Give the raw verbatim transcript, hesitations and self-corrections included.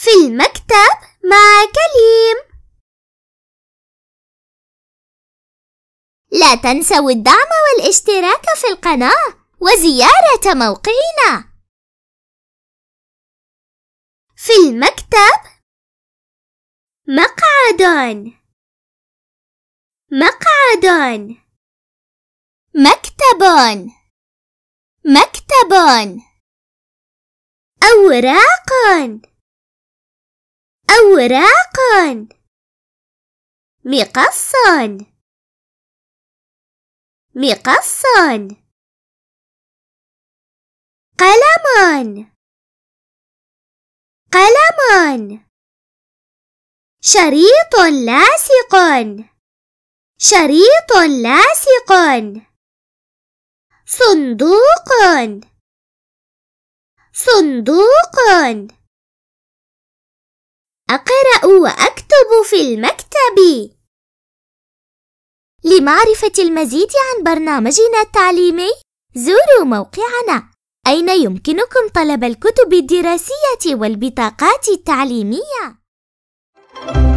في المكتب مع كليم. لا تنسوا الدعم والاشتراك في القناة وزيارة موقعنا. في المكتب مقعد مقعد مكتب مكتب أوراق أوراق مقص مقص قلم قلم شريط لاصق شريط لاصق صندوق صندوق أقرأ وأكتب في المكتب. لمعرفة المزيد عن برنامجنا التعليمي زوروا موقعنا، أين يمكنكم طلب الكتب الدراسية والبطاقات التعليمية.